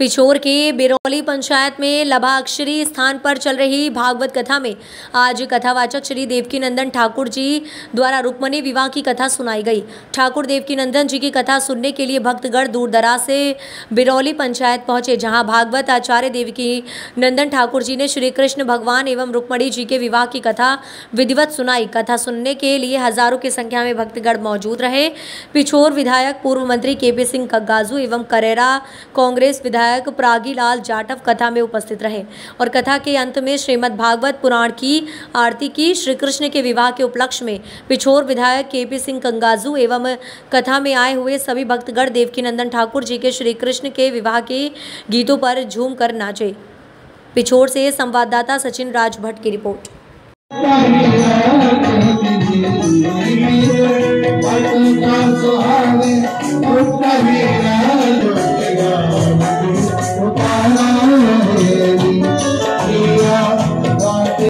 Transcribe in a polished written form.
पिछोर के बिरौली पंचायत में लभाक्षरी स्थान पर चल रही भागवत कथा में आज कथावाचक श्री देवकीनंदन ठाकुर जी द्वारा रुक्मणी विवाह की कथा सुनाई गई। ठाकुर देवकीनंदन जी की कथा सुनने के लिए भक्तगण दूर दराज से बिरौली पंचायत पहुंचे, जहां भागवत आचार्य देवकीनंदन ठाकुर जी ने श्री कृष्ण भगवान एवं रुक्मणी जी के विवाह की कथा विधिवत सुनाई। कथा सुनने के लिए हजारों की संख्या में भक्तगण मौजूद रहे। पिछोर विधायक पूर्व मंत्री केपी सिंह कग्गाजू एवं करेरा कांग्रेस विधायक प्रागीलाल जाटव कथा में उपस्थित रहे और कथा के अंत में श्रीमद् भागवत पुराण की आरती की। श्री कृष्ण के विवाह के उपलक्ष्य में पिछोर विधायक केपी सिंह कग्गाजू एवं कथा में आए हुए सभी भक्तगण देवकीनंदन ठाकुर जी के श्री कृष्ण के विवाह के गीतों पर झूम कर नाचे। पिछोर से संवाददाता सचिन राजभट्ट की रिपोर्ट।